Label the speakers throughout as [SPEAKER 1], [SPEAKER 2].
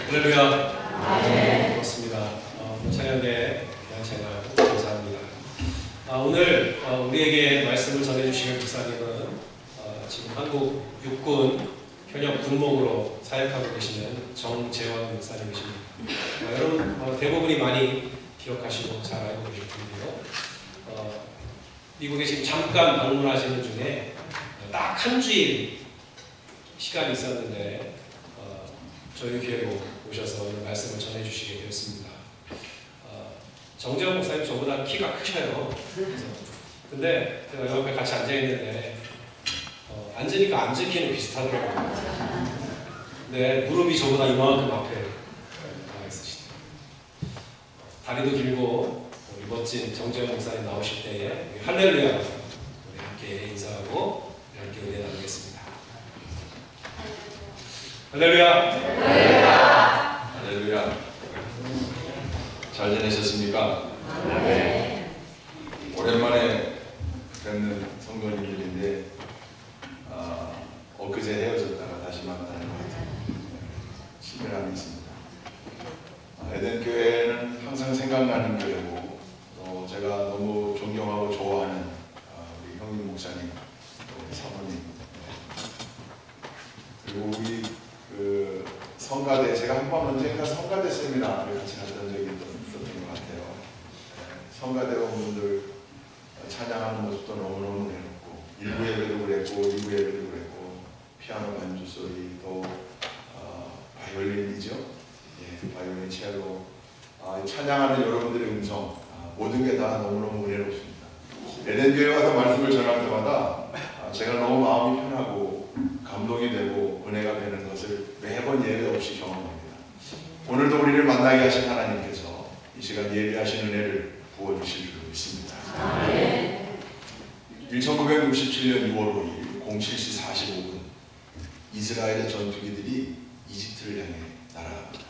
[SPEAKER 1] 할렐루야. 반갑습니다. 찬양대 제가 감사합니다. 오늘 우리에게 말씀을 전해주실 목사님은 지금 한국 육군 현역 군목으로 사역하고 계시는 정재원 목사님이십니다. 여러분 대부분이 많이 기억하시고 잘 알고 계실 텐데요. 미국에 지금 잠깐 방문하시는 중에 딱 한 주일 시간이 있었는데 저희 교회로 오셔서 오늘 말씀을 전해주시게 되었습니다. 정재원 목사님 저보다 키가 크셔요. 근데 제가 옆에 같이 앉아있는데 앉으니까 앉은 키는 비슷하더라고요. 근데 무릎이 저보다 이만큼 앞에 나와 있으시대요. 다리도 길고 우리 멋진 정재원 목사님 나오실 때에 할렐루야 우리 함께 인사하고 함께 은혜 나누겠습니다. 할렐루야.
[SPEAKER 2] 할렐루야. 할렐루야. 잘 지내셨습니까? 네. 오랜만에 뵙는 성도님들인데 엊그제 헤어졌다가 다시 만나는 것 같은 친밀함이 있습니다. 에덴 교회는 항상 생각나는 교회고 또 제가 너무 존경하고 좋아하는 우리 형님 목사님, 우리 사모님 그리고 우리 성가대, 제가 한번 언젠가 성가대 세미나를 같이 갔던 적이 있었던 것 같아요. 성가대원분들 찬양하는 모습도 너무너무 해놓고 1부 예배도 그랬고 2부 예배도 그랬고 피아노 반주 소리 또 바이올린이죠. 예, 바이올린 첼로 찬양하는 여러분들의 음성 모든 게 다 너무너무 은혜롭습니다. 에덴교회 와서 말씀을 전할 때마다 제가 너무 마음이 편하고 감동이 되고 은혜가 되는 것을 매번 예외 없이 경험합니다. 오늘도 우리를 만나게 하신 하나님께서 이 시간 예배하신 은혜를 부어주실 줄 믿습니다. 1967년 6월 5일 07시 45분 이스라엘의 전투기들이 이집트를 향해 날아갑니다.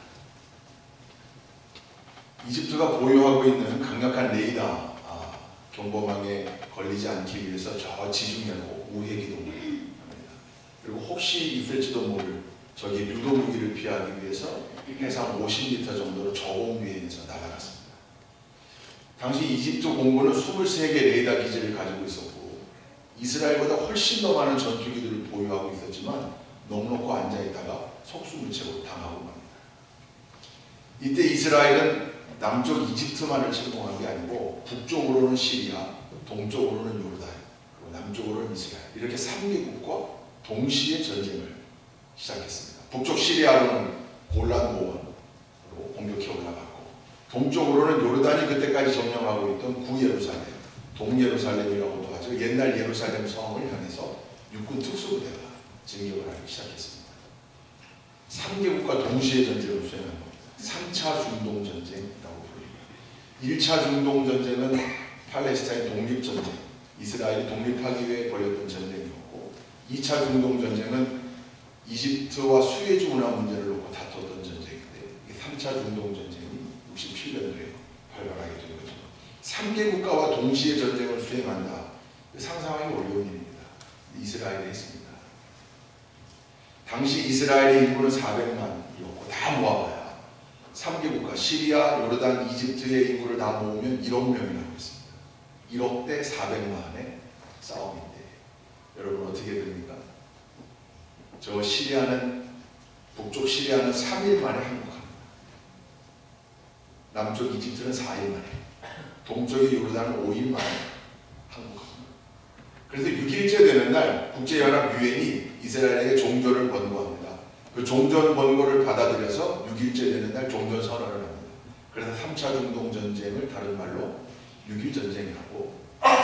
[SPEAKER 2] 이집트가 보유하고 있는 강력한 레이더 경보망에 걸리지 않기 위해서 저 지중해로 우회기동을 합니다. 그리고 혹시 있을지도 모를 적의 유도 무기를 피하기 위해서 해상 50m 정도로 저공비행해서 날아갔습니다. 당시 이집트 공군은 23개 레이더 기지를 가지고 있었고 이스라엘보다 훨씬 더 많은 전투기들을 보유하고 있었지만 넋놓고 앉아있다가 속수무책으로 당하고 맙니다. 이때 이스라엘은 남쪽 이집트만을 침공한 게 아니고 북쪽으로는 시리아, 동쪽으로는 요르단, 그리고 남쪽으로는 이스라엘 이렇게 3개국과 동시에 전쟁을 시작했습니다. 북쪽 시리아로는 골란 고원으로 공격해 올라갔고 동쪽으로는 요르단이 그때까지 점령하고 있던 구예루살렘, 동예루살렘이라고도 하죠. 옛날 예루살렘 성을 향해서 육군 특수부대가 진격을 하기 시작했습니다. 3개국과 동시에 전쟁을 수행한 겁니다. 3차 중동전쟁이라고 부릅니다. 1차 중동전쟁은 팔레스타인 독립전쟁, 이스라엘이 독립하기 위해 벌였던 전쟁이었고 2차 중동전쟁은 이집트와 수에즈 운하 문제를 놓고 다퉜던 전쟁인데 3차 중동전쟁이 67년도에 발발하게 된 거죠. 3개 국가와 동시에 전쟁을 수행한다. 상상하기 어려운 일입니다. 이스라엘이 했습니다. 당시 이스라엘의 인구는 400만이었고 다 모아봐야 3개 국가 시리아, 요르단, 이집트의 인구를 다 모으면 1억 명이라고 했습니다. 1억 대 400만의 싸움인데 여러분 어떻게 됩니까? 저 시리아는 북쪽 시리아는 3일 만에 항복합니다. 남쪽 이집트는 4일 만에, 동쪽의 요르단은 5일 만에 항복합니다. 그래서 6일째 되는 날 국제연합 유엔이 이스라엘에게 종전을 권고합니다. 그 종전 권고를 받아들여서 6일째 되는 날 종전 선언을 합니다. 그래서 3차 중동전쟁을 다른 말로 6일 전쟁이라고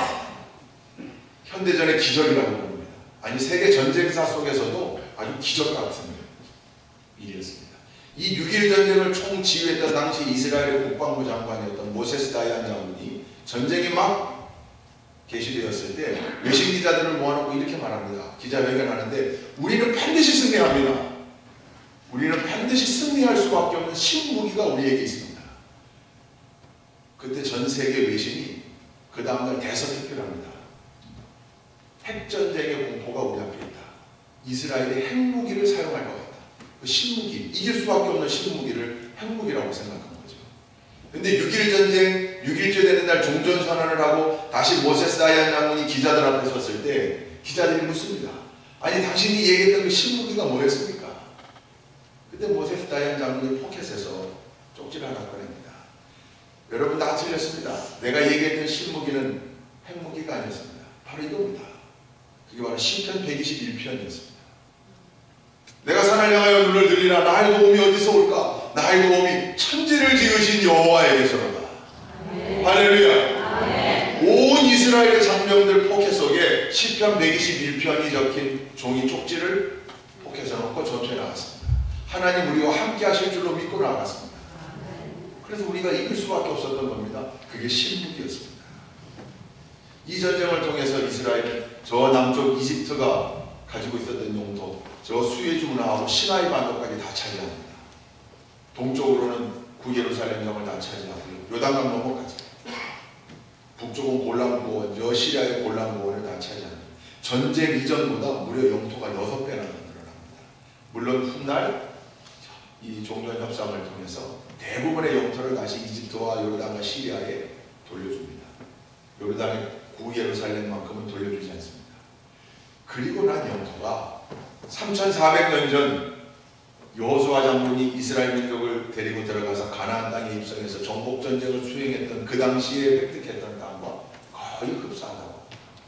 [SPEAKER 2] 현대전의 기적이라고 부릅니다. 아니 세계 전쟁사 속에서도 아주 기적 같은 일이었습니다. 이 6일 전쟁을 총지휘했던 당시 이스라엘의 국방부 장관이었던 모세스 다이안 장군이 전쟁이 막 개시되었을 때 외신 기자들을 모아놓고 이렇게 말합니다. 기자회견하는데 우리는 반드시 승리합니다. 우리는 반드시 승리할 수밖에 없는 신무기가 우리에게 있습니다. 그때 전 세계 외신이 그 다음날 대서특필을 합니다. 핵전쟁의 공포가 우리 앞에 있다. 이스라엘이 핵무기를 사용할 것 같다. 그 신무기, 이길 수밖에 없는 신무기를 핵무기라고 생각한 거죠. 근데 6.1 전쟁, 6.1조 되는 날 종전선언을 하고 다시 모세스 다이안 장군이 기자들 앞에 섰을 때 기자들이 묻습니다. 아니 당신이 얘기했던 그 신무기가 뭐였습니까? 그때 모세스 다이안 장군이 포켓에서 쪽지를 하나 꺼냅니다. 여러분 다 틀렸습니다. 내가 얘기했던 신무기는 핵무기가 아니었습니다. 바로 이겁니다. 그게 바로 시편 121편이었습니다. 내가 산을 향하여 눈을 들리나 나의 도움이 어디서 올까? 나의 도움이 천지를 지으신 여호와에게서로다. 할렐루야. 온 이스라엘의 장병들 포켓 속에 시편 121편이 적힌 종이 쪽지를 포켓에 넣고 전투에 나갔습니다. 하나님 우리와 함께 하실 줄로 믿고 나갔습니다. 그래서 우리가 이길 수밖에 없었던 겁니다. 그게 신무기였습니다. 이 전쟁을 통해서 이스라엘은 저 남쪽 이집트가 가지고 있었던 영토, 저 수에즈 운하하고 시나이 반도까지 다 차지합니다. 동쪽으로는 구예루살렘 성을 다 차지하고요. 요단강 넘어가죠. 북쪽은 골란고원, 여시리아의 골란고원을 다 차지합니다. 전쟁 이전보다 무려 영토가 6배나 늘어납니다. 물론 훗날 이 종전 협상을 통해서 대부분의 영토를 다시 이집트와 요르단과 시리아에 돌려줍니다. 요르단의 구예루살렘만큼은 돌려주지 않습니다. 그리고 난 영토가 3400년 전 여호수아 장군이 이스라엘 민족을 데리고 들어가서 가나안 땅에 입성해서 정복 전쟁을 수행했던 그 당시에 획득했던 땅과 거의 흡사하다고.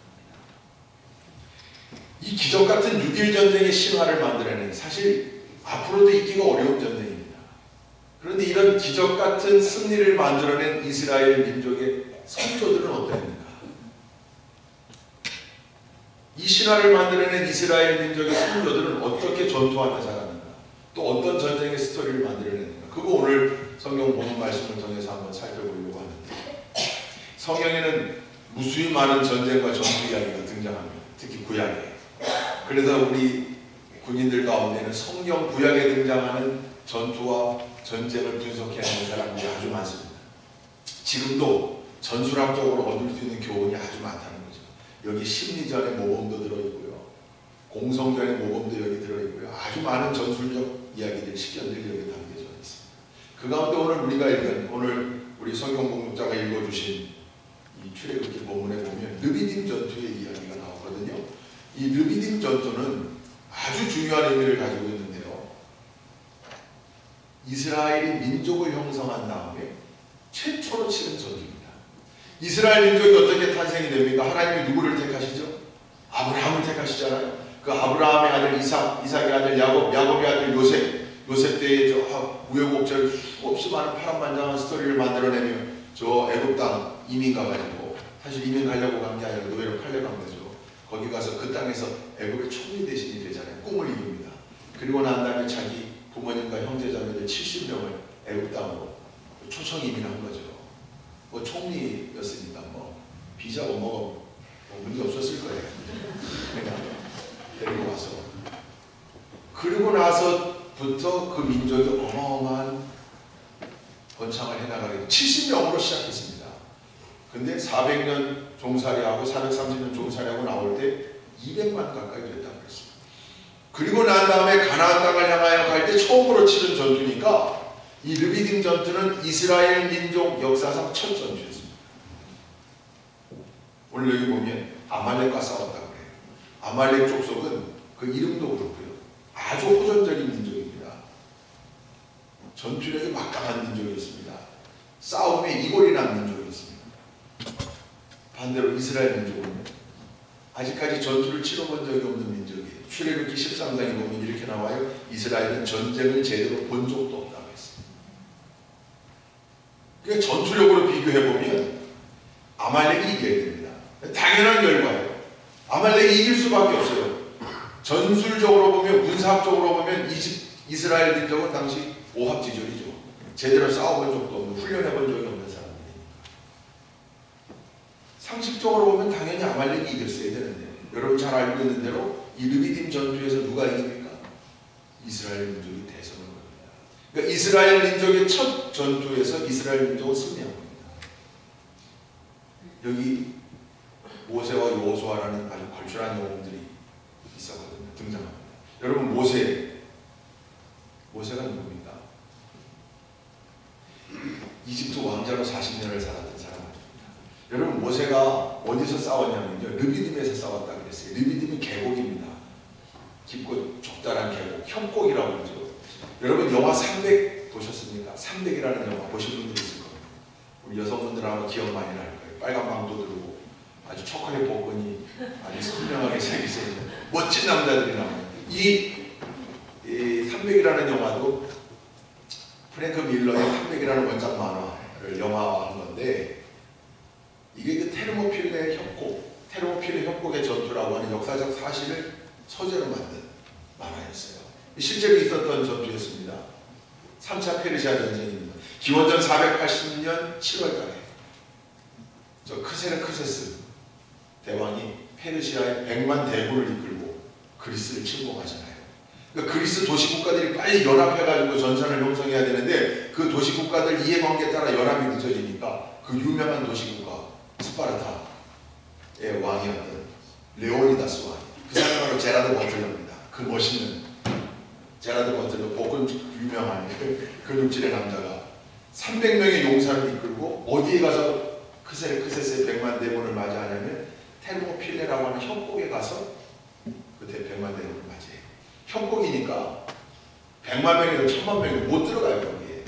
[SPEAKER 2] 이 기적 같은 6.1 전쟁의 신화를 만들어낸 사실 앞으로도 있기가 어려운 전쟁입니다. 그런데 이런 기적 같은 승리를 만들어낸 이스라엘 민족의 선조들은 어떠합니까? 이 신화를 만들어낸 이스라엘 민족의 선조들은 어떻게 전투하며 살았는가? 또 어떤 전쟁의 스토리를 만들어냈는가? 그거 오늘 성경 본문 말씀을 통해서 한번 살펴보려고 하는데, 성경에는 무수히 많은 전쟁과 전투 이야기가 등장합니다. 특히 구약에. 그래서 우리 군인들 가운데는 성경 구약에 등장하는 전투와 전쟁을 분석해내는 사람들이 아주 많습니다. 지금도 전술학적으로 얻을 수 있는 교훈이 아주 많다는 거죠. 여기 심리전의 모범도 들어있고요. 공성전의 모범도 여기 들어있고요. 아주 많은 전술적 이야기들, 식견들이 여기 담겨져 있습니다. 그 가운데 오늘 우리가 읽은, 오늘 우리 성경 공독자가 읽어주신 이 출애굽기 본문에 보면 르비딤 전투의 이야기가 나오거든요. 이 르비딤 전투는 아주 중요한 의미를 가지고 있는데요. 이스라엘이 민족을 형성한 다음에 최초로 치른 전투입니다. 이스라엘 민족이 어떻게 탄생이 됩니까? 하나님이 누구를 택하시죠? 아브라함을 택하시잖아요. 그 아브라함의 아들 이삭, 이삭의 아들 야곱, 야곱의 아들 요셉, 요셉 때에 저 우여곡절 수없이 많은 파란만장한 스토리를 만들어내며 저 애굽 땅 이민 가가지고, 사실 이민 가려고 간 게 아니라 노예로 팔려간 거죠. 거기 가서 그 땅에서 애굽의 총리 대신이 되잖아요. 꿈을 이룹니다. 그리고 난 다음에 자기 부모님과 형제자매들 70명을 애굽 땅으로 초청 이민한 거죠. 뭐 총리였으니까 뭐 비자 뭐가 문제 없었을 거예요. 그냥 데리고 와서, 그리고 나서부터 그 민족이 어마어마한 번창을 해나가게 70명으로 시작했습니다. 근데 400년 종살이하고 430년 종살이하고 나올 때 200만 가까이 됐다고 그랬습니다. 그리고 난 다음에 가나안 땅을 향하여 갈 때 처음으로 치른 전투니까 이 르비딤 전투는 이스라엘 민족 역사상 첫 전투였습니다. 오늘 여기 보면 아말렉과 싸웠다고 그래요. 아말렉 족속은 그 이름도 그렇고요. 아주 호전적인 민족입니다. 전투력이 막강한 민족이었습니다. 싸움에 이골이 난 민족이었습니다. 반대로 이스라엘 민족은 아직까지 전투를 치러본 적이 없는 민족이에요. 출애굽기 13장에 보면 이렇게 나와요. 이스라엘은 전쟁을 제대로 본 적도 없다고 했어요. 그러니까 전투력으로 비교해보면 아말렉이 이겨야 됩니다. 당연한 결과예요. 아말렉이 이길 수밖에 없어요. 전술적으로 보면, 군사학적으로 보면 이스라엘 민족은 당시 오합지졸이죠. 제대로 싸워본 적도 없는, 훈련해본 적이 없는 사람들이니까. 상식적으로 보면 당연히 아말렉이 이겼어야 되는데, 여러분 잘 알고 있는 대로 이 르비딤 전투에서 누가 이깁니까? 이스라엘 민족이 대성을 겁니다. 그러니까 이스라엘 민족의 첫 전투에서 이스라엘 민족은 승리한 겁니다. 여기 모세와 여호수아라는 아주 걸출한 영웅들이 있었거든요. 등장합니다. 여러분 모세 모세가 누굽니까? 이집트 왕자로 40년을 살았던 사람 아닙니까? 여러분, 모세가 어디서 싸웠냐면요, 르비딤에서 싸웠다 그랬어요. 르비딤이 계곡입니다. 깊고 좁다란 계곡, 협곡이라고 그러죠. 여러분, 영화 300 보셨습니까? 300이라는 영화 보신 분들 있을 겁니다. 우리 여성분들 아마 기억 많이 날 거예요. 빨간 망도 들고 아주 초콜릿 복근이 아주 선명하게 새겨져 있는 멋진 남자들이 나와요. 이 300이라는 영화도 프랭크 밀러의 300이라는 원작 만화를 영화화한 건데, 이게 그 테르모필레 협곡, 테르모필레 협곡의 전투라고 하는 역사적 사실을 소재로 만든 만화였어요. 실제로 있었던 전투였습니다. 3차 페르시아 전쟁입니다. 기원전 480년 7월달에 저 크세르크세스 대왕이 페르시아의 100만 대군을 이끌고 그리스를 침공하잖아요. 그러니까 그리스 도시국가들이 빨리 연합해가지고 전선을 형성해야 되는데, 그 도시국가들 이해관계에 따라 연합이 늦어지니까 그 유명한 도시국가 스파르타의 왕이었던 레오니다스 왕, 그 사람이 바로 제라드 버틀러입니다. 그 멋있는 제라드 버틀러, 복근 유명한 그 근육질의 남자가 300명의 용사를 이끌고 어디에 가서 크세르크세스의 100만 대군을 맞이하냐면 테르모필레라고 하는 협곡에 가서 그 100만 대군을 맞이해요. 협곡이니까 100만 명이든 1000만 명이 못 들어가요. 거기에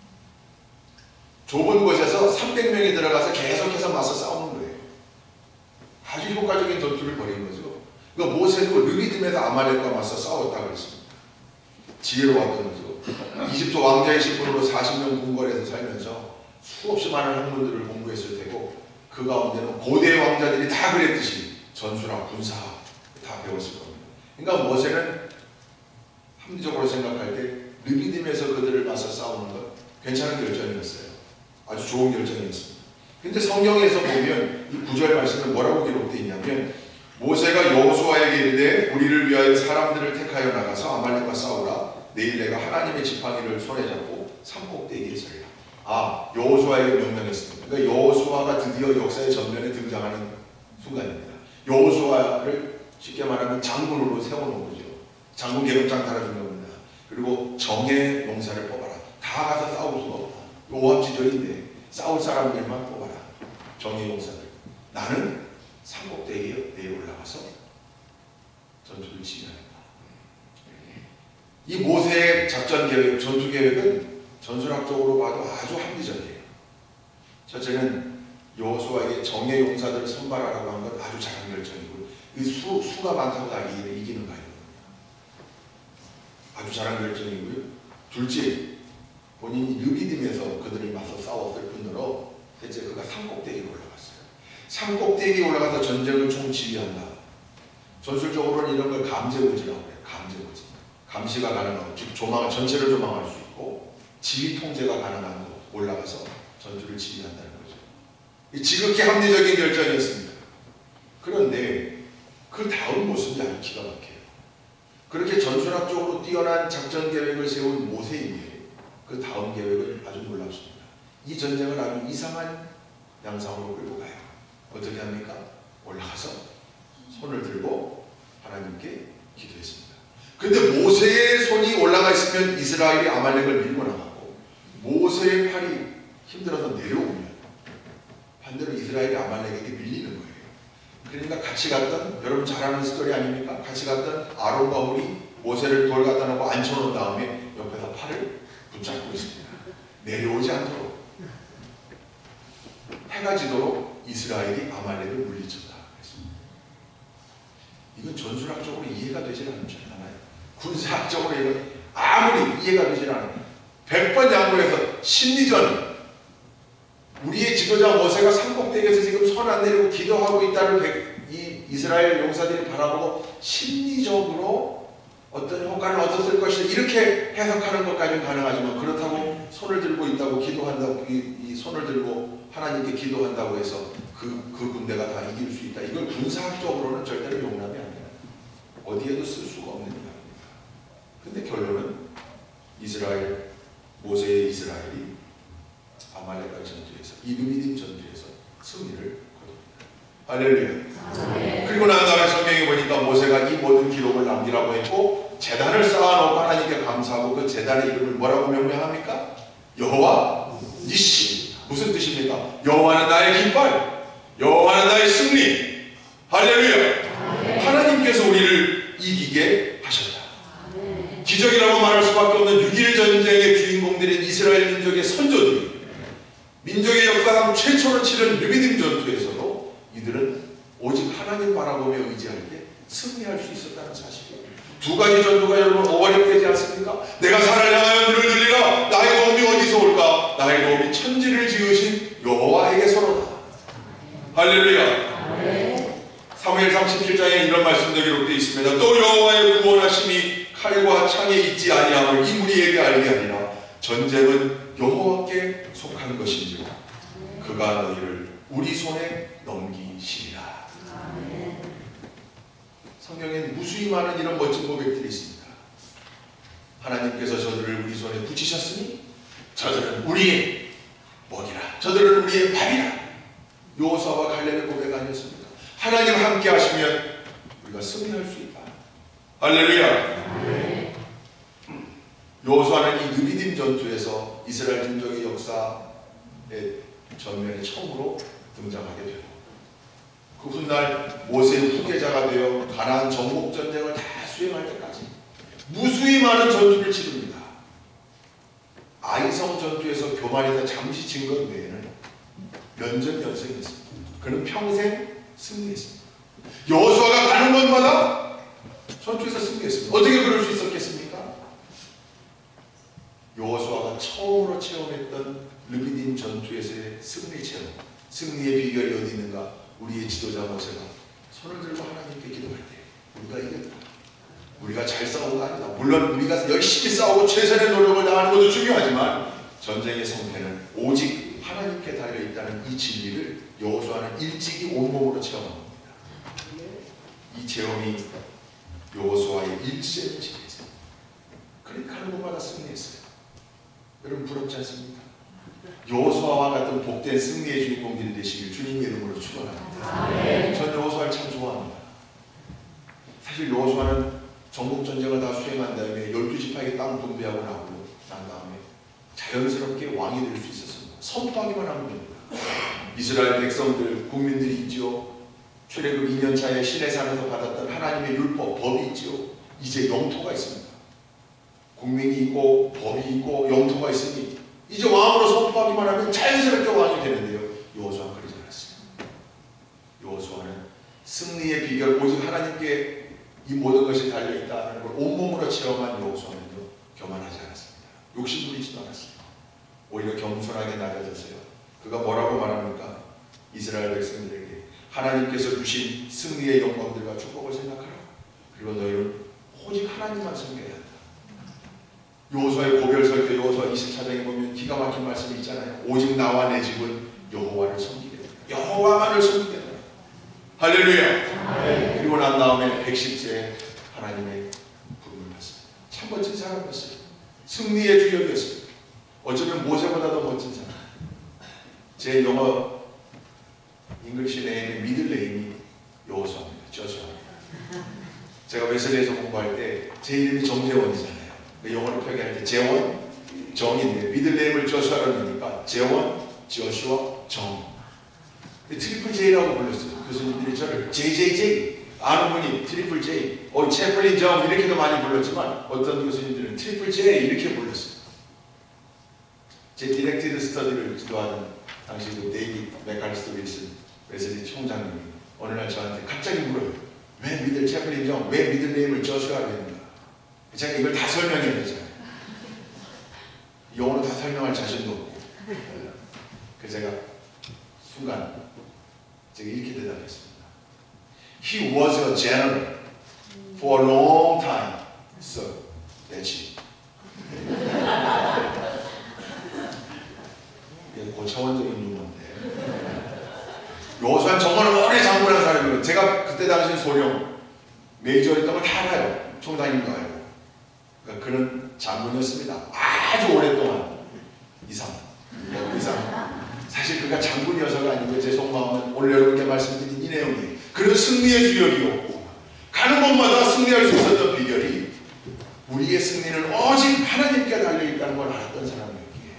[SPEAKER 2] 좁은 곳에서 300명이 들어가서 계속해서 맞서 싸우는 거예요. 아주 효과적인 전투를 벌인 거죠. 그러니까 모세도 르비딤에서 아말렉과 맞서 싸웠다고 그랬습니다. 지혜로웠던 거죠. 이집트 왕자의 신분으로 40년 궁궐에서 살면서 수없이 많은 학문들을 공부했을 테고, 그 가운데는 고대 왕자들이 다 그랬듯이 전술학, 군사학 다 배웠을 겁니다. 그러니까 모세는 합리적으로 생각할 때 르비딤에서 그들을 맞서 싸우는 건 괜찮은 결정이었어요. 아주 좋은 결정이었습니다. 근데 성경에서 보면 이 9절 말씀은 뭐라고 기록되어 있냐면, 모세가 여호수아에게 이르되 우리를 위하여 사람들을 택하여 나가서 아말렉과 싸우라. 내일 내가 하나님의 지팡이를 손에 잡고 산꼭대기에 서리라. 아, 여호수아에게 명령했습니다. 그러니까 여호수아가 드디어 역사의 전면에 등장하는 순간입니다. 여호수아를 쉽게 말하면 장군으로 세워놓은 거죠. 장군 계급장 달아준 겁니다. 그리고 정예 용사를 뽑아라. 다 가서 싸울 수가 없다. 오합지졸인데 싸울 사람들만 뽑아라. 정예 용사들. 나는 산꼭대기에 내일 올라가서 전투를 지휘하겠다. 이 모세의 작전 계획, 전투 계획은 전술학적으로 봐도 아주 합리적이에요. 첫째는 여호수아에게 정예 용사들을 선발하라고 한 건 아주 잘한 결정이고, 이 수가 많다고 다 이기는 거예요. 아주 잘한 결정이고요. 둘째, 본인이 르비딤에서 그들을 맞서 싸웠을 뿐더러 대체 그가 산꼭대기에 올라갔어요. 산꼭대기에 올라가서 전쟁을 총지휘한다. 전술적으로는 이런 걸 감제고지라고 해요. 감제고지. 감시가 가능하고, 즉 전체를 조망할 수 있고 지휘 통제가 가능한 곳 올라가서 전투를 지휘한다는 거죠. 이 지극히 합리적인 결정이었습니다. 그런데 그 다음 모습이 아주 기가 막혀요. 그렇게 전술학적으로 뛰어난 작전 계획을 세운 모세인데 그 다음 계획은 아주 놀랍습니다. 이 전쟁을 아주 이상한 양상으로 끌고 가요. 어떻게 합니까? 올라가서 손을 들고 하나님께 기도했습니다. 근데 모세의 손이 올라가 있으면 이스라엘이 아말렉을 밀고 나가고, 모세의 팔이 힘들어서 내려오면 반대로 이스라엘이 아말렉에게 밀리는 거예요. 그러니까 같이 갔던, 여러분 잘 아는 스토리 아닙니까? 같이 갔던 아론과 홀이 모세를 돌 갖다 놓고 앉혀놓은 다음에 옆에서 팔을 붙잡고 있습니다. 내려오지 않도록, 해가 지도록 이스라엘이 아말렉을 물리쳤다 했습니다. 이건 전술학적으로 이해가 되질 않아요. 군사학적으로 이건 아무리 이해가 되질 않아요. 100번 양보해서 심리전, 우리의 지도자 모세가 산꼭대기에서 지금 손 안 내리고 기도하고 있다를 이 이스라엘 용사들이 바라보고 심리적으로 어떤 효과를 얻었을 것이다, 이렇게 해석하는 것까지는 가능하지만, 그렇다고 손을 들고 있다고 기도한다고, 이 손을 들고 하나님께 기도한다고 해서 그 군대가 다 이길 수 있다, 이건 군사학적으로는 절대로 용납이 안 돼요. 어디에도 쓸 수가 없는 이야기입니다. 근데 결론은 모세의 이스라엘이 아말렉과 전투에서, 이 르비딤 전투에서 승리를 거둡니다. 할렐루야. 그리고 난 다음에 성경에 보니까 모세가 이 모든 기록을 남기라고 했고, 제단을 쌓아놓고 하나님께 감사하고 그 제단의 이름을 뭐라고 명명합니까? 여호와 니시. 무슨 뜻입니까? 여호와는 나의 깃발, 여호와는 나의 승리. 할렐루야. 하나님께서 우리를 이기게 하셨다. 기적이라고 말할 수밖에 없는 6.1 전쟁의 주인공들인 이스라엘 민족의 선조들이 민족의 역사상 최초로 치른 르비딤 전투에서도 이들은 오직 하나님 바라보며 의지할 때 승리할 수 있었다는 사실이에요. 두 가지 전투가 여러분 어렵되지 않습니까? 내가 산을 향하여 눈을 들리라. 나의 도움이 어디서 올까? 나의 도움이 천지를 지으신 여호와에게서로다. 할렐루야. 사무엘상 17장에 이런 말씀도 기록되어 있습니다. 또 여호와의 구원하심이 칼과 창에 있지 아니함을 이 무리에게 알게 하리라. 전쟁은 여호와께 속한 것인지 그가 너희를 우리 손에 넘기시리라. 성경엔 무수히 많은 이런 멋진 고백들이 있습니다. 하나님께서 저들을 우리 손에 붙이셨으니 저들은 우리의 먹이라. 저들은 우리의 밥이라. 여호수아와 갈렙의 고백 아니었습니까? 하나님 함께 하시면 우리가 승리할 수 있다. 할렐루야. 여호수아는 이 르비딤 전투에서 이스라엘 민족의 역사의 전면에 처음으로 등장하게 되고 그 훗날 모세의 후계자가 되어 가나안 정복 전쟁을 다 수행할 때까지 무수히 많은 전투를 치릅니다. 아이성 전투에서 교만에서 잠시 진 것 외에는 연전연승했습니다. 그는 평생 승리했습니다. 여호수아가 가는 곳마다 전투에서 승리했습니다. 어떻게 그럴 수 있었겠습니까? 여호수아가 처음으로 체험했던 르비딤 전투에서의 승리 체험, 승리의 비결이 어디 있는가? 우리의 지도자 모세가 손을 들고 하나님께 기도할 때 우리가 이겼다. 우리가 잘 싸우고 아니다. 물론 우리가 열심히 싸우고 최선의 노력을 다하는 것도 중요하지만 전쟁의 성패는 오직 하나님께 달려있다는 이 진리를 여호수아는 일찍이 온몸으로 체험한 겁니다. 이 체험이 여호수아의 일생을 지배했습니다. 그러니까 하는 곳마다 승리했어요. 여러분 부럽지 않습니까? 여호수아와 같은 복된 승리의 주인공들이 되시길 주님의 이름으로 축원합니다. 전 여호수아를 참 좋아합니다. 사실 여호수아는 정복전쟁을 다 수행한 다음에 12지파에게 땅 분배하고 나오고 난 다음에 자연스럽게 왕이 될 수 있었습니다. 선포하기만 하면 됩니다. 이스라엘 백성들, 국민들이 있지요. 출애굽 2년차에 시내산에서 받았던 하나님의 율법, 법이 있지요. 이제 영토가 있습니다. 국민이 있고 법이 있고 영토가 있으니 이제 왕으로 선포하기만 하면 자연스럽게 왕이 되는데요. 여호수아는 그러지 않았어요. 여호수아는 승리의 비결 오직 하나님께 이 모든 것이 달려있다는 걸 온몸으로 체험한 여호수아는요. 교만하지 않았습니다. 욕심부리지도 않았어요. 오히려 겸손하게 낮아졌어요. 그가 뭐라고 말합니까? 이스라엘 백성들에게 하나님께서 주신 승리의 영광들과 축복을 생각하라. 그리고 너희는 오직 하나님만 섬겨야 한다. 여호수아의 고별설 때 여호수아 24장에 보면 기가 막힌 말씀이 있잖아요. 오직 나와 내 집은 여호와를 섬기겠다. 여호와만을 섬기겠다. 할렐루야. 그리고 난 다음에 110세에 하나님의 부름을 받습니다. 참 멋진 사람이었어요. 승리의 주역이었어요. 어쩌면 모세보다 더 멋진 사람. 제 영어 잉글리시 네임의 미들 네임이 여호수아입니다. 저수아. 제가 웨슬리에서 공부할 때 제 이름이 정재원이잖아요. 영어로 표기할 때 재원, 정인데 미들 네임을 저수아로 넣으니까 재원, 저수아, 정. 트리플 J라고 불렀어요. 교수님들이 저를 JJJ 아는 분이 트리플 J, 채플린 정 이렇게도 많이 불렀지만 어떤 교수님들은 트리플 J 이렇게 불렀어요. 제 디렉티드 스터디를 지도하는 당시 그 데이빗 맥칼리스터 윌슨 웨슬리 총장님이 어느 날 저한테 갑자기 물어요. 왜 미들 채플린 정, 왜 미들 네임을 저수아로 했는가? 제가 이걸 다 설명해야 되잖아요. 영어로 다 설명할 자신도 없고. 그래서 제가 순간 제가 이렇게 대답했습니다. He was a general for a long time. So, that's it. 이게 고차원적인 유머인데. 여호수아는 정말 오래 장군한 사람이에요. 제가 그때 당시 소령 메이저였던 걸 다 알아요. 총장님도 알고. 그러니까 그는 장군이었습니다. 아주 오랫동안 이상. 사실 그가 장군이어서가 아니고 제 속마음은 오늘 여러분께 말씀드린 이 내용이 그는 승리의 주역이었고 가는 곳마다 승리할 수 있었던 비결이 우리의 승리는 오직 하나님께 달려있다는 걸 알았던 사람이었기에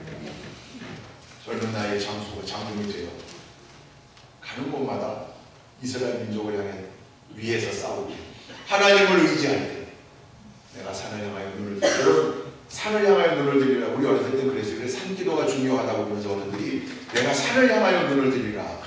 [SPEAKER 2] 젊은 나이에 장군이 되어 가는 곳마다 이스라엘 민족을 향해 위에서 싸우고 하나님을 의지할 때 내가 산을 향하여 눈을 들리라. 여러분, 산을 향하여 눈을 들리라. 우리 어렸을 때 그랬어요. 그래서 산기도가 중요하다고 그러면서 어른들이 내가 산을 향하여 눈을 들리라.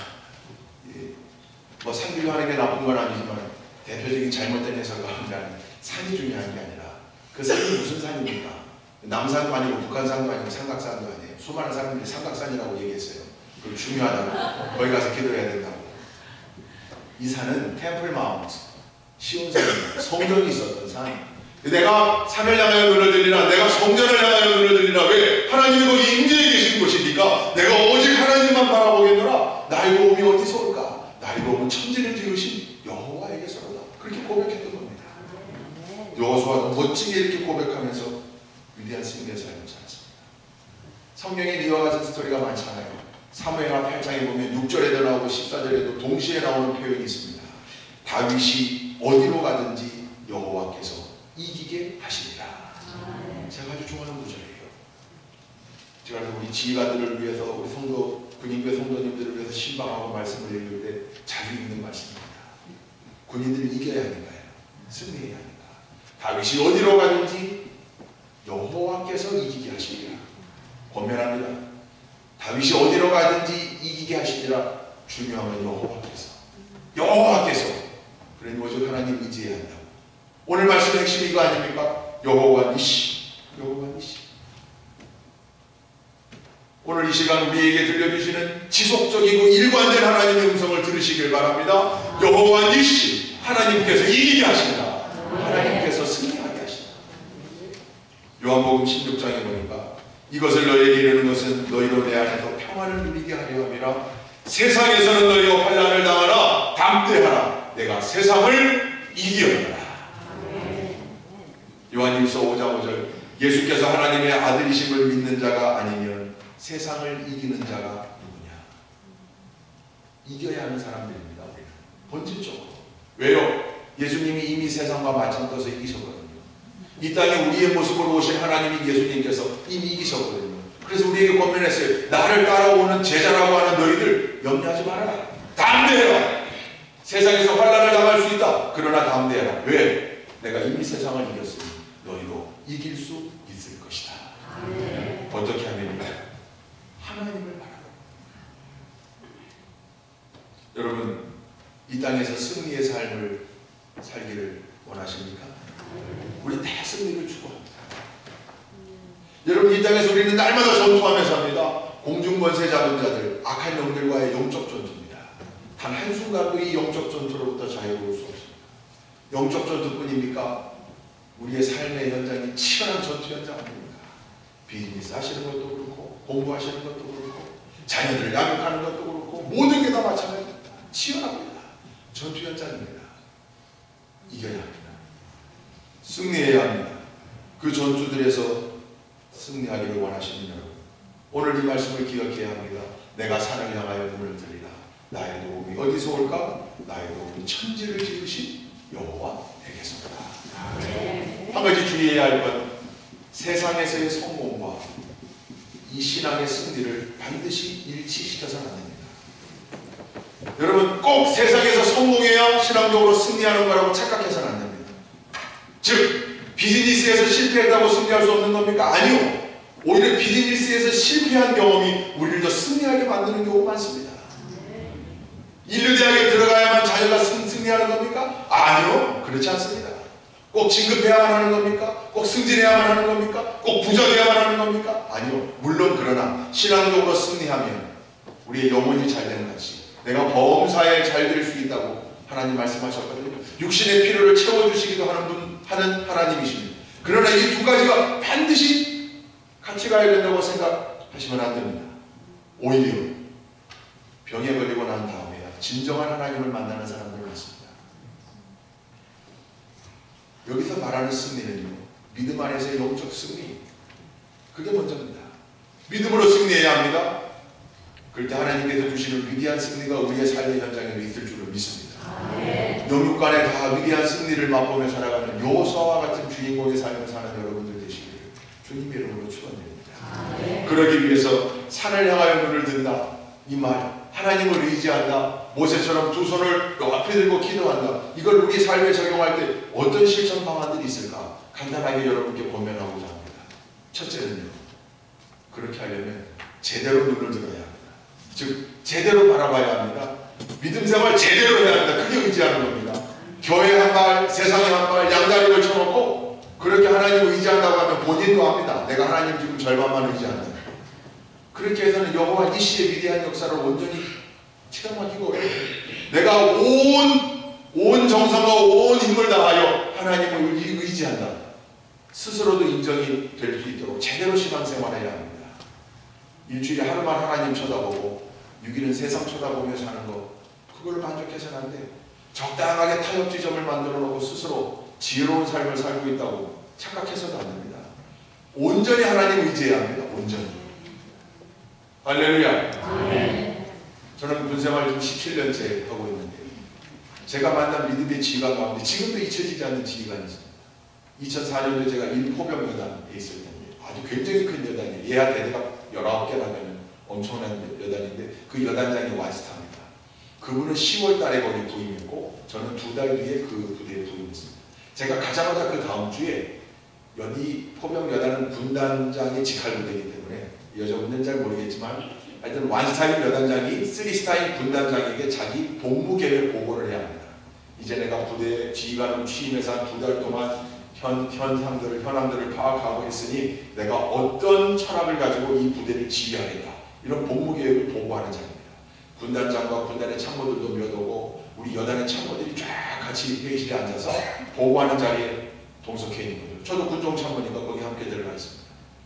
[SPEAKER 2] 뭐 산기도 하는 게 나쁜 건 아니지만 대표적인 잘못된 해석을 하면 산이 중요한 게 아니라 그 산이 무슨 산입니까? 남산도 아니고 북한산도 아니고 삼각산도 아니에요. 수많은 사람들이 삼각산이라고 얘기했어요. 그걸 중요하다고. 거기 가서 기도해야 된다고. 이 산은 템플 마운트, 시온산입니다. 성전이 있었던 산. 내가 산을 향하여 눈을 들리라. 내가 성전을 향하여 눈을 들리라. 왜? 하나님이 거기 임재해 계신 곳이니까 내가 오직 하나님만 바라보겠노라. 나의 도움이 어디서 올까? 나의 도움은 천지를 지으신 여호와에게서로다. 그렇게 고백했던 겁니다. 여호수아도 멋지게 이렇게 고백하면서 위대한 승리의 삶을 살았습니다. 성경에 이와 같은 스토리가 많잖아요. 사무엘하 8장에 보면 6절에도 나오고 14절에도 동시에 나오는 표현이 있습니다. 다윗이 어디로 가든지 여호와께서 이기게 하시리라. 제가 아주 좋아하는 구절이에요. 제가 우리 지휘관들을 위해서 우리 성도 군인교회 성도님들을 위해서 신방하고 말씀을 읽을 때 자주 읽는 말씀입니다. 군인들이 이겨야 하니까요. 승리해야 하니까. 다윗이 어디로 가든지 여호와께서 이기게 하시리라. 권면합니다. 다윗이 어디로 가든지 이기게 하시리라. 중요한 건 여호와께서. 그러니 오직 하나님 의지해야 한다고. 오늘 말씀의 핵심이 이거 아닙니까? 여호와 니시. 오늘 이 시간 우리에게 들려주시는 지속적이고 일관된 하나님의 음성을 들으시길 바랍니다. 여호와 니시. 하나님께서 이기게 하신다. 하나님께서 승리하게 하신다. 요한복음 16장에 보니까 이것을 너희에게 이르는 것은 너희로 내 안에서 평안을 누리게 하려 함이라. 세상에서는 너희가 환난을 당하나 담대하라. 내가 세상을 이기었노라. 요한일서 5장 5절. 예수께서 하나님의 아들이심을 믿는 자가 아니면 세상을 이기는 자가 누구냐? 이겨야 하는 사람들입니다. 본질적으로. 왜요? 예수님이 이미 세상과 맞짱떠서 이기셨거든요. 이 땅에 우리의 모습으로 오신 하나님인 예수님께서 이미 이기셨거든요. 그래서 우리에게 권면했어요. 나를 따라오는 제자라고 하는 너희들 염려하지 말아라. 담대해라. 세상에서 환난을 당할 수 있다. 그러나 담대해라. 왜? 내가 이미 세상을 이겼으니 너희도 이길 수 있을 것이다. 어떻게 하면요? 하나님을 바라라. 여러분, 이 땅에서 승리의 삶을 살기를 원하십니까? 우리 다 승리를 추구합니다. 여러분, 이 땅에서 우리는 날마다 전투하면서 합니다. 공중권세 잡은 자들, 악한 영들과의 영적 전투입니다. 단 한순간도 이 영적 전투로부터 자유로울 수 없습니다. 영적 전투뿐입니까? 우리의 삶의 현장이 치열한 전투 현장 아닙니까? 비즈니스 하시는 것도 그렇고, 공부하시는 것도 그렇고, 자녀들을 양육하는 것도 그렇고, 모든 게 다 마찬가지입니다. 치열합니다. 전투 현장입니다. 이겨야 합니다. 승리해야 합니다. 그 전투들에서 승리하기를 원하시는 여러분, 오늘 이 말씀을 기억해야 합니다. 내가 산을 향하여 눈을 들리라. 나의 도움이 어디서 올까? 나의 도움이 천지를 지으신 여호와에게서다. 한 가지 주의해야 할 것, 세상에서의 성공과 이 신앙의 승리를 반드시 일치시켜서는 안 됩니다. 여러분, 꼭 세상에서 성공해야 신앙적으로 승리하는 거라고 착각해서는 안 됩니다. 즉, 비즈니스에서 실패했다고 승리할 수 없는 겁니까? 아니요. 오히려 비즈니스에서 실패한 경험이 우리를 더 승리하게 만드는 경우가 많습니다. 인류대학에 들어가야만 자녀가 승리하는 겁니까? 아니요. 그렇지 않습니다. 꼭 진급해야만 하는 겁니까? 꼭 승진해야만 하는 겁니까? 꼭 부자 되어야만 하는 겁니까? 아니요. 물론 그러나 신앙적으로 승리하면 우리의 영혼이 잘 되는 같이 내가 범사에 잘 될 수 있다고 하나님 말씀하셨거든요. 육신의 필요를 채워주시기도 하는 하나님이십니다. 그러나 이 두 가지가 반드시 같이 가야 된다고 생각하시면 안 됩니다. 오히려 병에 걸리고 난 다음에야 진정한 하나님을 만나는 사람들 많습니다. 여기서 말하는 승리는요, 믿음 안에서의 영적 승리, 그게 먼저입니다. 믿음으로 승리해야 합니다. 그럴 때 하나님께서 주시는 위대한 승리가 우리의 삶의 현장에 있을 줄을 믿습니다. 영육간에 다 위대한 승리를 맛보며 살아가는 요서와 같은 주인공의 삶을 사는 여러분들 되시기를 주님 이름으로 축원드립니다. 그러기 위해서 산을 향하여 눈을 든다. 이 말, 하나님을 의지한다. 모세처럼 두 손을 높이 들고 기도한다. 이걸 우리 삶에 적용할 때 어떤 실천 방안들이 있을까? 간단하게 여러분께 고민하고자 합니다. 첫째는요, 그렇게 하려면 제대로 눈을 들어야 합니다. 즉 제대로 바라봐야 합니다. 믿음 생활 제대로 해야 합니다. 그게 의지하는 겁니다. 교회 한 발, 세상에 한 발, 양다리 걸쳐놓고 그렇게 하나님을 의지한다고 하면 본인도 합니다. 내가 하나님 지금 절반만 의지한다. 그렇게 해서는 여호와 니시의 위대한 역사를 온전히 기가 막히고 내가 온 정성과 온 힘을 다하여 하나님을 의지한다. 스스로도 인정이 될 수 있도록 제대로 신앙생활해야 합니다. 일주일에 하루만 하나님 쳐다보고 6일은 세상 쳐다보며 사는 것, 그걸 만족해서는 안 돼. 적당하게 타협 지점을 만들어 놓고 스스로 지혜로운 삶을 살고 있다고 착각해서도 안 됩니다. 온전히 하나님 의지해야 합니다. 온전히. 할렐루야. 저는 군생활 지금 17년째 하고 있는데 제가 만난 믿음의 지휘관 가운데 지금도 잊혀지지 않는 지휘관이 있습니다. 2004년도에 제가 일포병여단에 있을 텐데 아주 굉장히 큰 여단이에요. 예하 대대가 19개라면 엄청난 여단인데 그 여단장이 와이스타입니다. 그분은 10월 달에 거기 부임했고 저는 2달 뒤에 그 부대에 부임했습니다. 제가 가자마자 그 다음 주에 여기 포병여단은 군단장의 직할부대이기 때문에 여자분은 잘 모르겠지만 하여튼 완스타인 여단장이 3스타인 군단장에게 자기 복무 계획 보고를 해야 합니다. 이제 내가 부대 지휘관으로 취임해서 한 2달 동안 현황들을 파악하고 있으니 내가 어떤 철학을 가지고 이 부대를 지휘하겠다. 이런 복무 계획을 보고하는 자리입니다. 군단장과 군단의 참모들도 몇 오고 우리 여단의 참모들이 쫙 같이 회의실에 앉아서 보고하는 자리에 동석해 있는 거죠. 저도 군종 참모니까 거기 함께 들어가 있습니다.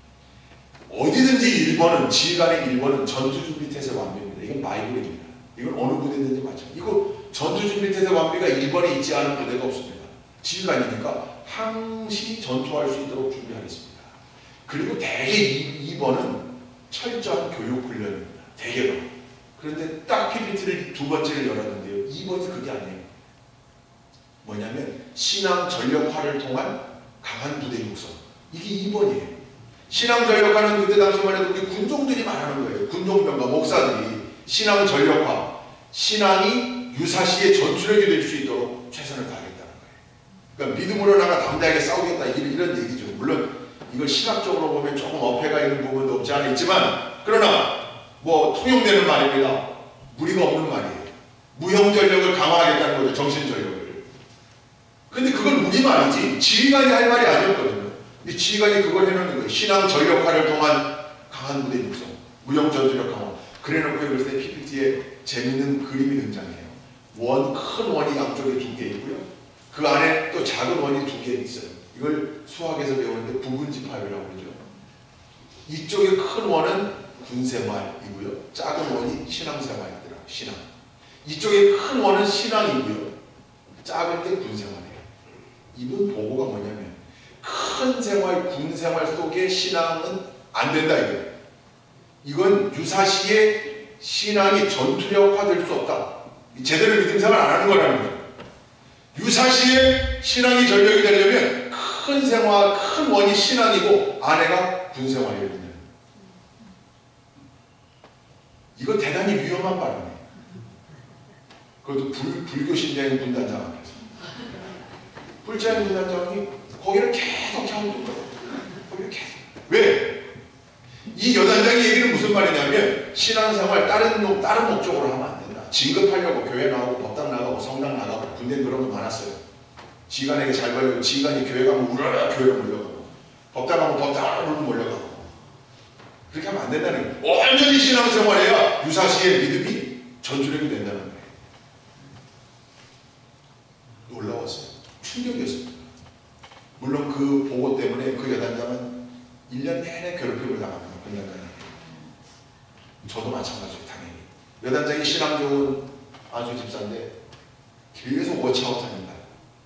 [SPEAKER 2] 어디든지 1번은 지휘관의 1번은 전투준비 태세 완비입니다. 이건 바이블입니다. 이건 어느 부대든지 마찬가지. 이거 전투준비 태세 완비가 1번에 있지 않은 부대가 없습니다. 지휘관이니까 항시 전투할 수 있도록 준비하겠습니다. 그리고 대개 2번은 철저한 교육훈련입니다. 대개가. 그런데 딱 PPT를 두 번째를 열었는데요. 2번이 그게 아니에요. 뭐냐면 신앙 전력화를 통한 강한 부대 육성. 이게 2번이에요. 신앙 전력화는 그때 당시만 해도 우리 군종들이 말하는 거예요. 군종병과 목사들이 신앙 전력화, 신앙이 유사시의 전투력이 될 수 있도록 최선을 다하겠다는 거예요. 그러니까 믿음으로 나가 담대하게 싸우겠다 이런 얘기죠. 물론 이걸 신학적으로 보면 조금 어폐가 있는 부분도 없지 않아 있지만 그러나 뭐 통용되는 말입니다. 무리가 없는 말이에요. 무형 전력을 강화하겠다는 거죠. 정신 전력을. 근데 그건 우리 말이지 지휘관이 할 말이 아니었거든요. 근데 지휘관이 그걸 해놓는 거예요. 신앙 전력화를 통한 강한 무대 육성, 무형 전투력 강화. 그래놓고 이럴 때 PPT에 재밌는 그림이 등장해요. 큰 원이 양쪽에 2개 있고요. 그 안에 또 작은 원이 2개 있어요. 이걸 수학에서 배우는데 부분집합이라고 그러죠. 이쪽에 큰 원은 군생활이고요. 작은 원이 신앙생활이더라고요. 신앙. 이쪽에 큰 원은 신앙이고요. 작은 때 군생활이에요. 이분 보고가 뭐냐면 큰 생활, 군생활 속에 신앙은 안 된다 이거예요. 이건 유사시에 신앙이 전투력화될 수 없다. 제대로 믿음 생활 안 하는 거라는 거예요. 유사시에 신앙이 전력이 되려면 큰 생활, 큰 원이 신앙이고 안에가 군생활이거든요. 이거 대단히 위험한 발언이에요. 그것도 불교 신자인 군단장 앞에서. 불자인 군단장이 거기를 계속 향하는 거예요. 거기를 계속. 왜? 이 여단장의 얘기는 무슨 말이냐면 신앙생활 다른 목적으로 하면 안 된다. 진급하려고 교회 나가고 법당 나가고 성당 나가고 군대는 그런 거 많았어요. 지휘관에게 잘 걸리고 지휘관이 교회 가면 우르르 교회로 몰려가고 법당 가면 법당으로 몰려가고 그렇게 하면 안 된다는 거예요. 완전히 신앙생활해야 유사시에 믿음이 전투력이 된다는 거예요. 놀라웠어요. 충격이었습니다. 물론 그 보고 때문에 그 여단장은 1년 내내 괴롭힘을 당합니다. 그 여단장이. 저도 마찬가지예요. 당연히. 여단장이 신앙 좋은 안수 집사인데 계속 워치아웃합니다.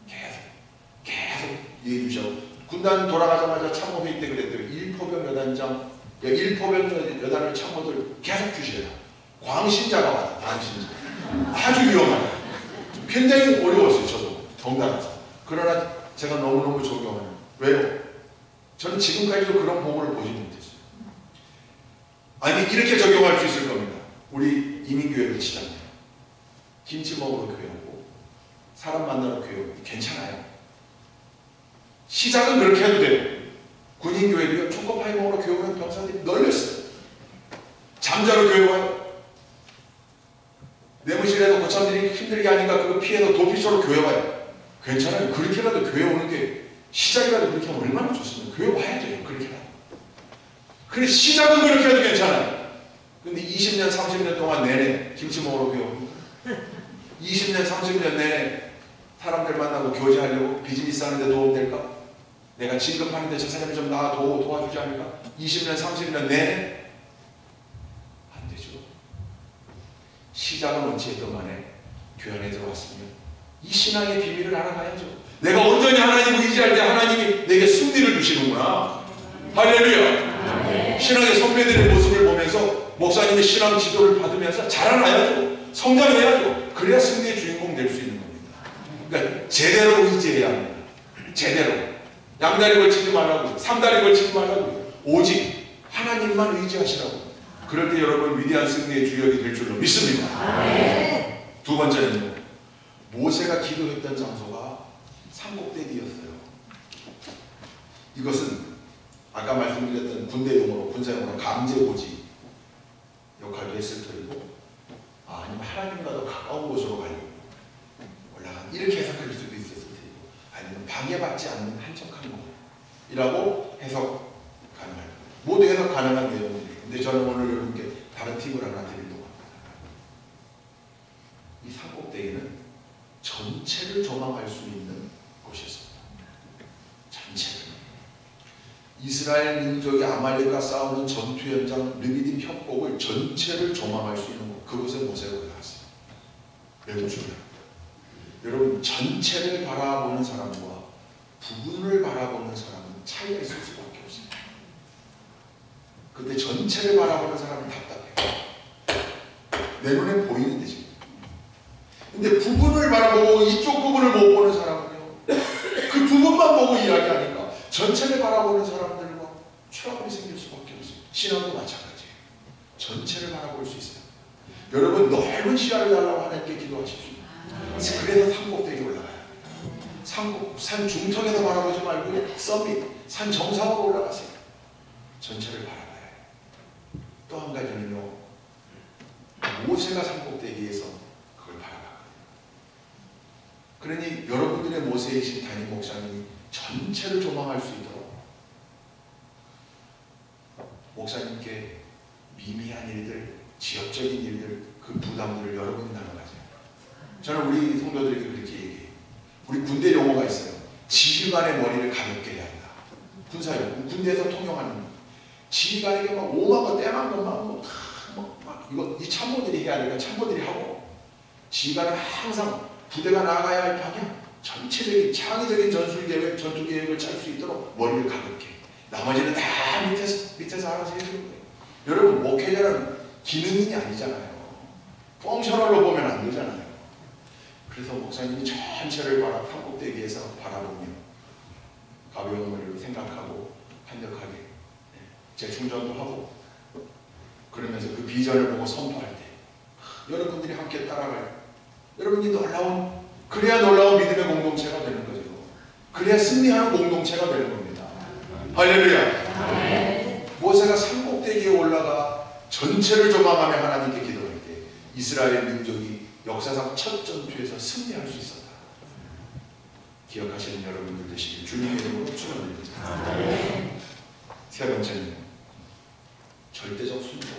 [SPEAKER 2] 계속 얘기해 주셔. 군단 돌아가자마자 참모회의 때 그랬대요. 1포병 여단장, 1포병 여단을 참모들 계속 주셔요. 광신자가 와요. 광신자. 아주 위험하다. 굉장히 어려웠어요. 저도 덩달아서. 그러나 제가 너무너무 존경해요. 왜요? 저는 지금까지도 그런 보고를 보지 못했어요. 아니 이렇게 적용할 수 있을 겁니다. 우리 이민교회를 치자면 김치 먹으러 교회 오고 사람 만나러 교회 오고 괜찮아요. 시작은 그렇게 해도 돼요. 군인교회도요. 초코파이 먹으러 교회 오는 병사들이 널렸어요. 잠자러 교회 와요. 내무실에서 고참들이 힘들게 하니까 그거 피해서 도피처로 교회 와요. 괜찮아요. 그렇게라도 교회 오는 게 시작이라도 그렇게 하면 얼마나 좋습니까? 교회 와야 돼요. 그렇게라도. 그래 시작은 그렇게 해도 괜찮아요. 근데 20년 30년 동안 내내 김치 먹으러 교회 옵니다. 20년 30년 내내 사람들 만나고 교제하려고 비즈니스 하는데 도움될까? 내가 진급하는데 저 사람이 좀 나 도와주지 않을까? 20년 30년 내내 안 되죠. 시작은 어찌했던 간에 교회 안에 들어왔으면 이 신앙의 비밀을 알아가야죠. 내가 온전히 하나님을 의지할 때 하나님이 내게 승리를 주시는구나. 할렐루야. 신앙의 선배들의 모습을 보면서 목사님의 신앙 지도를 받으면서 자라나야죠. 성장해야죠. 그래야 승리의 주인공 될 수 있는 겁니다. 그러니까 제대로 의지해야 합니다. 제대로. 양다리 걸치지 말라고, 삼다리 걸치지 말라고, 오직 하나님만 의지하시라고. 그럴 때 여러분 위대한 승리의 주역이 될 줄로 믿습니다. 두 번째는요, 모세가 기도했던 장소가 산꼭대기였어요. 이것은 아까 말씀드렸던 군대 용어로, 군사용어로 강제고지 역할도 했을 터이고, 아니면 하나님과 더 가까운 곳으로 가려고 올라간, 이렇게 해석할 수도 있었을 테고, 아니면 방해받지 않는 한적한 곳이라고 해석 가능할 겁니다. 모두 해석 가능한 내용들이에요. 근데 저는 오늘 여러분께 다른 팁을 하나 드리려고 합니다. 이 산꼭대기는 전체를 조망할 수 있는 곳이었습니다. 전체를. 이스라엘 민족이 아말렉과 싸우는 전투 현장 르비딤 협곡을 전체를 조망할 수 있는 곳, 그곳에 모세가 올라갔어요. 매우 중요합니다. 여러분 전체를 바라보는 사람과 부분을 바라보는 사람은 차이가 있을 수밖에 없습니다. 근데 전체를 바라보는 사람은 답답해요. 내 눈에 보이는데 지금. 근데 부분을 바라보고 이쪽 부분을 못 보는 사람은요, 그 부분만 보고 이야기하니까 전체를 바라보는 사람들과 트러블이 생길 수밖에 없어요. 신앙도 마찬가지예요. 전체를 바라볼 수 있어요. 여러분 넓은 시야를 달라고 하나님께 기도하십시오. 그래서 산꼭대기에 올라가요. 산 중턱에서 바라보지 말고 서밋, 산 정상으로 올라가세요. 전체를 바라봐요. 또 한 가지는요, 모세가 산꼭대기에서 그걸 바라봤거든요. 그러니 여러분들의 모세이신 담임 목사님이 전체를 조망할 수 있도록 목사님께 미미한 일들, 지역적인 일들, 그 부담들을 여러분이 나눠가세요. 저는 우리 성도들에게 그렇게 얘기해요. 우리 군대 용어가 있어요. 지휘관의 머리를 가볍게 해야 한다. 군사용, 군대에서 통용하는 지휘관에게 막 오만 거 떼만 것만 이거 이 참모들이 해야 되니까 참모들이 하고, 지휘관은 항상 부대가 나아가야 할 방향, 전체적인 창의적인 전술 계획, 전투 계획을 짤 수 있도록 머리를 가볍게. 나머지는 다 밑에서 알아서 해주는 거예요. 여러분 목회자는 기능인이 아니잖아요. 펑셔널로 보면 안 되잖아요. 그래서 목사님이 전체를 산꼭대기에서 바라보며 가벼운 머리로 생각하고 한적하게 재충전도 하고, 그러면서 그 비전을 보고 선포할 때 여러분들이 함께 따라가요. 여러분이 그래야 놀라운 믿음의 공동체가 되는 거죠. 그래야 승리하는 공동체가 되는 겁니다. 할렐루야. 모세가 산꼭대기에 올라가 전체를 조망하며 하나님께 기도할 때 이스라엘 민족이 역사상 첫 전투에서 승리할 수 있었다. 기억하시는 여러분들 되시길 주님의 이름으로 축원드립니다. 세 번째는 절대적 순종,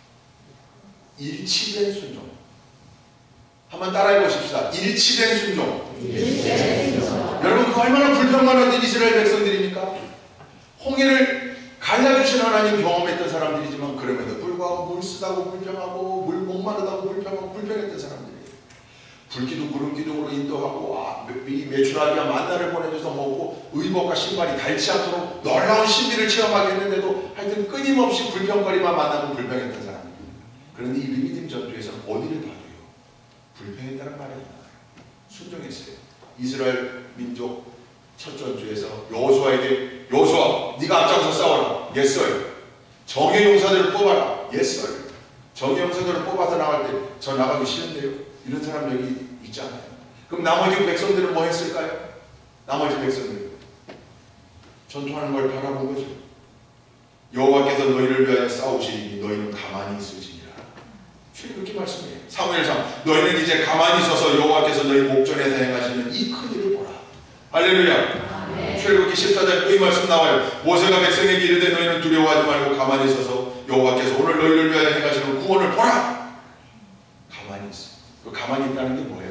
[SPEAKER 2] 일치된 순종. 한번 따라해 보십시다. 일치된 순종. 여러분 그 얼마나 불평만하던 이스라엘 백성들입니까? 홍해를 갈라주신 하나님 경험했던 사람들이지만 그럼에도 불구하고 물 쓰다고 불평하고 물 목마르다고 불평하고 불평했던 사람들이에요. 불기둥 구름기둥으로 인도하고 이 메추라기가 만나를 보내줘서 먹고 의복과 신발이 닳지 않도록 놀라운 신비를 체험하게 했는데도 하여튼 끊임없이 불평거리만 만나고 불평했던 사람입니다. 그런데 이 르비딤 전투에서는 어디를 봐도요 불평했다는 말이 나와요. 순종했어요. 이스라엘 민족 첫 전투에서 여호수아에게 여호수아 네가 앞장서 싸워라. Yes sir. 정예 용사들을 뽑아라. Yes sir. 정예 용사들을 뽑아서 나갈 때 저 나가기 싫은데요. 이런 사람 여기 있지 않아요? 그럼 나머지 백성들은 뭐 했을까요? 나머지 백성들 전투하는 걸 바라본 거죠. 여호와께서 너희를 위하여 싸우시니 너희는 가만히 있으시니라. 그렇게 말씀해요. 사무엘상 너희는 이제 가만히 있어서 여호와께서 너희 목전에서 행하시는 이 큰 일을 보라. 할렐루야. 출애굽기 14장 이 말씀 나와요. 모세가 백성에게 이르되 너희는 두려워하지 말고 가만히 있어서 여호와께서 오늘 너희를 위하여 행하시는 구원을 보라. 가만히 있어. 그 가만히 있다는 게 뭐예요?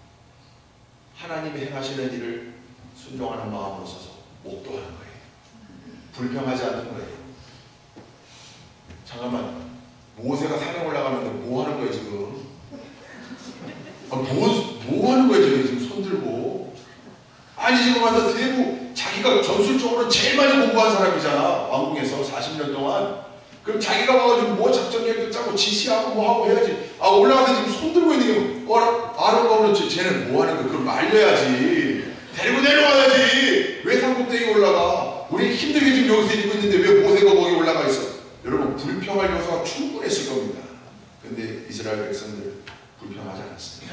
[SPEAKER 2] 하나님이 행하시는 일을 순종하는 마음으로 서서 목도하는 거예요. 불평하지 않는 거예요. 잠깐만, 모세가 산에 올라가는데 뭐 하는 거예요 지금? 뭐 하는 거예요 지금 손 들고? 아니 지금 와서 대부 자기가 전술적으로 제일 많이 공부한 사람이잖아. 왕궁에서 40년 동안. 그럼 자기가 와가지고 뭐 작전 계획도 짜고 지시하고 뭐 하고 해야지. 올라가서 지금 손 들고 있는 게 아름다운 쟤는 뭐 하는 거야? 그럼 말려야지. 데리고 내려와야지. 왜 산꼭대기에 올라가? 우리 힘들게 지금 여기서 있고 있는데 왜 모세가 거기 올라가 있어? 여러분 불평할 요소가 충분했을 겁니다. 근데 이스라엘 백성들 불평하지 않았습니다.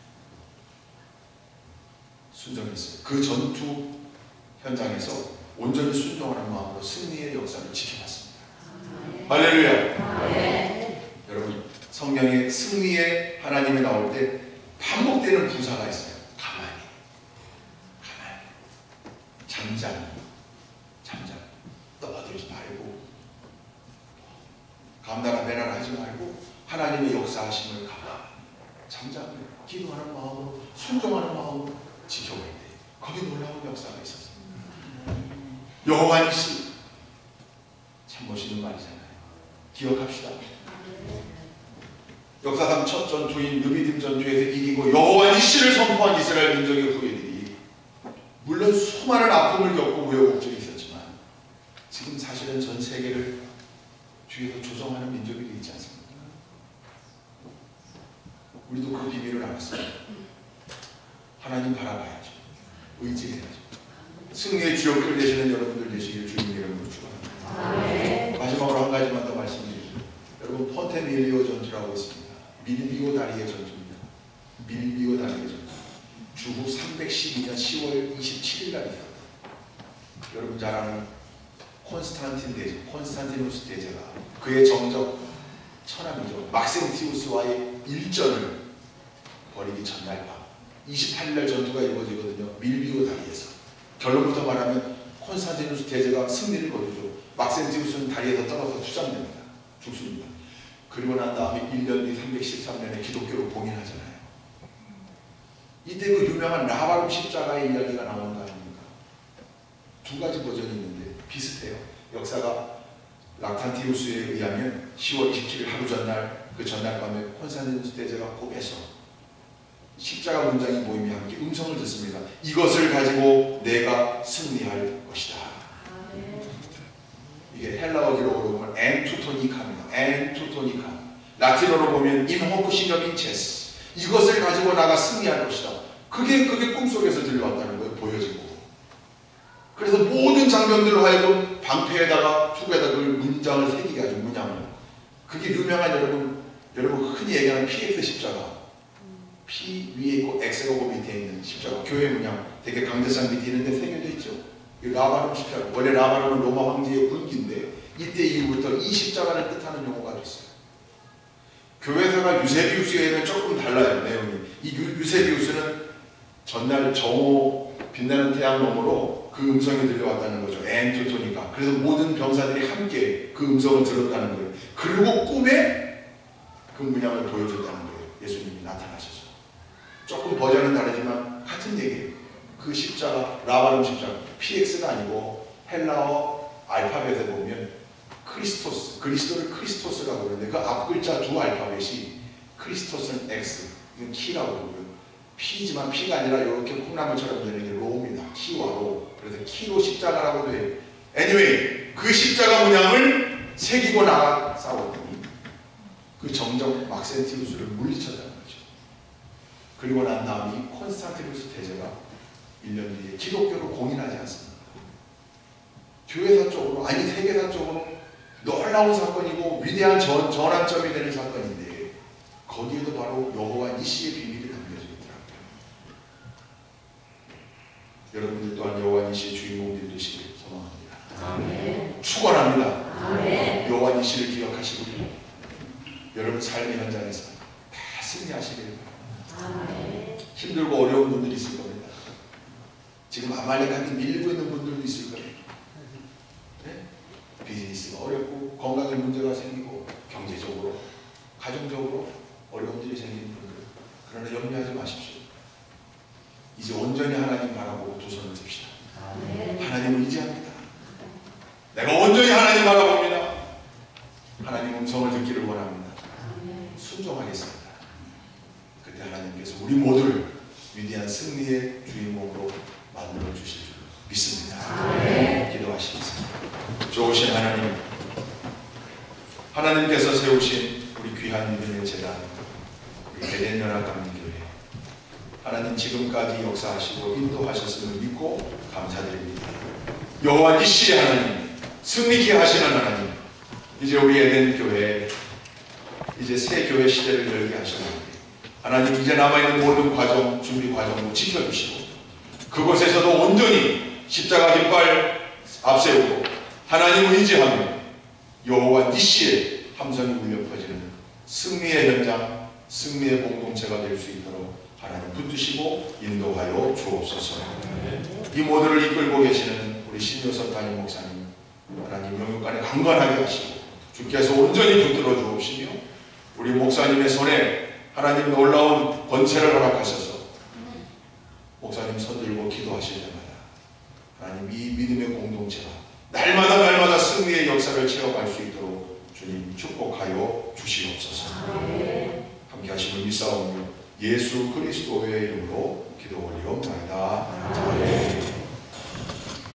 [SPEAKER 2] 순종했어요. 그 전투 현장에서 온전히 순종하는 마음으로 승리의 역사를 지켜봤습니다. 할렐루야. 여러분 성경에 승리의 하나님이 나올 때 반복되는 부사가 있어요. 가만히 잠잠히 떠들지 말고 감나라 배나라 하지 말고 하나님의 역사하심을 가만히 잠잠히 기도하는 마음으로 순종하는 마음으로 지켜볼 때 거기 놀라운 역사가 있었어요. 여호와 니시 참 멋있는 말이잖아요. 기억합시다. 역사상 첫 전투인 느비딤 전투에서 이기고 여호와 니시를 선포한 이스라엘 민족의 후예들이 물론 수많은 아픔을 겪고 우여곡절이 있었지만 지금 사실은 전 세계를 뒤에서 조정하는 민족이 있지 않습니까? 우리도 그 비밀을 알았습니다. 하나님 바라봐야죠. 의지해야죠. 승리의 주역들 되시는 여러분들 되시길 주님 이름으로 축원합니다. 마지막으로 한 가지만 더 말씀드리죠. 여러분 폰테밀리오 전투라고 있습니다. 밀비오 다리의 전투입니다. 밀비오 다리의 전투. 주후 312년 10월 27일 날 있었다. 여러분 잘 아는 콘스탄티누스 대제가 그의 정적 천함이죠. 막센티우스와의 일전을 벌이기 전날 밤 28일날 전투가 이루어지거든요. 밀비오 다리에서. 결론부터 말하면 콘스탄티누스 대제가 승리를 거두죠. 막센티우스는 다리에서 떨어져 투장됩니다. 죽습니다. 그리고 난 다음에 1년 뒤 313년에 기독교로 봉인하잖아요. 이때 그 유명한 라바룸 십자가의 이야기가 나오는 거 아닙니까? 두 가지 버전이 있는데 비슷해요. 역사가 락탄티우스에 의하면 10월 27일 하루 전날 그 전날 밤에 콘스탄티누스 대제가 꿈에서 십자가 문장이 모임이 함께 음성을 듣습니다. 이것을 가지고 내가 승리할 것이다. 이게 헬라어 기록으로 보면 엔투토니카입니다. 엔투토니카. 라틴어로 보면 인호크 시놉 인체스. 이것을 가지고 나가 승리할 것이다. 그게 꿈속에서 들려왔다는 거예요. 보여지고. 그래서 모든 장병들로 하여금 방패에다가 투구에다가 그 문장을 새기게 하죠. 문양을. 그게 유명한 여러분 흔히 얘기하는 PX 십자가. P 위에 있고 X가 밑에 있는 십자가. 교회 문양 되게 강대상 밑에 있는데 새겨져 있죠. 이 라바룸 십자가. 원래 라바룸은 로마 황제의 군기인데 이때 이후부터 이 십자가를 뜻하는 용어가 됐어요. 교회사가 유세비우스에 의하면 조금 달라요. 내용이. 이 유세비우스는 전날 정오 빛나는 태양 너머로 그 음성이 들려왔다는 거죠. 엔투토니까. 그래서 모든 병사들이 함께 그 음성을 들었다는 거예요. 그리고 꿈에 그 문양을 보여줬다는 거예요. 예수님이 나타나셔서. 조금 버전은 다르지만 같은 얘기예요. 그 십자가, 라바룸 십자가, PX가 아니고 헬라어 알파벳에 보면 크리스토스, 그리스도를 크리스토스라고 그러는데 그 앞글자 두 알파벳이 크리스토스는 X, 이건 키라고 그러고요. P지만 P가 아니라 이렇게 콩나물처럼 되는 게 로입니다. 키와 로. 그래서 키로 십자가라고도 해요. anyway, 그 십자가 문양을 새기고 나가 싸웠더니 그 정적 막센티우스를 물리쳤다는 거죠. 그리고 난 다음 이 콘스탄티누스 대제가 1년 뒤에 기독교로 공인하지 않습니다. 교회사적으로 아니 세계사적으로 놀라운 사건이고 위대한 전환점이 되는 사건인데 거기에도 바로 여호와 니시의 비밀이 담겨져 있더라고요. 여러분들 또한 여호와 니시의 주인공들이 되시길 소망합니다.
[SPEAKER 3] 아멘.
[SPEAKER 2] 축원합니다.
[SPEAKER 3] 아멘.
[SPEAKER 2] 여호와 니시를 기억하시고 여러분 삶의 현장에서 다 승리하시길 바랍니다.
[SPEAKER 3] 아멘.
[SPEAKER 2] 힘들고 어려운 분들이 있을 겁니다. 지금 아말렉한테 밀리고 있는 분들도 있을 거예요. 네? 비즈니스가 어렵고 건강에 문제가 생기고 경제적으로 가정적으로 어려움들이 생기는 분들, 그러나 염려하지 마십시오. 이제 온전히 하나님 바라보고 두 손을 듭시다.
[SPEAKER 3] 아멘.
[SPEAKER 2] 하나님을 의지합니다. 내가 온전히 하나님 바라봅니다. 하나님 음성을 듣기를 원합니다.
[SPEAKER 3] 아멘.
[SPEAKER 2] 순종하겠습니다. 그때 하나님께서 우리 모두를 위대한 승리의 주인공으로 만들어 주실 줄 믿습니다.
[SPEAKER 3] 아멘.
[SPEAKER 2] 기도하시겠습니다. 좋으신 하나님, 하나님께서 세우신 우리 귀한 믿음의 재단, 우리 베덴연합감리교회, 하나님 지금까지 역사하시고 인도하셨음을 믿고 감사드립니다. 여호와 니시의 하나님, 승리케 하시는 하나님, 이제 우리 에덴 교회, 이제 새 교회 시대를 열게 하시는데 하나님 이제 남아있는 모든 과정, 준비 과정도 지켜주시고 그곳에서도 온전히 십자가 깃발 앞세우고 하나님을 의지하며 여호와 니시의 함성이 울려 퍼지는 승리의 현장, 승리의 공동체가 될 수 있도록 하나님 붙드시고 인도하여 주옵소서. 이 모두를 이끌고 계시는 우리 신요섭 담임 목사님, 하나님 영육간에 강건하게 하시고 주께서 온전히 붙들어 주옵시며 우리 목사님의 손에 하나님 놀라운 권세를 허락하셔서 목사님 손들고 기도하실 때마다 하나님 이 믿음의 공동체가 날마다 승리의 역사를 체험할 수 있도록 주님 축복하여 주시옵소서. 함께 하심을 믿사오며 예수 그리스도의 이름으로 기도 올리옵나이다.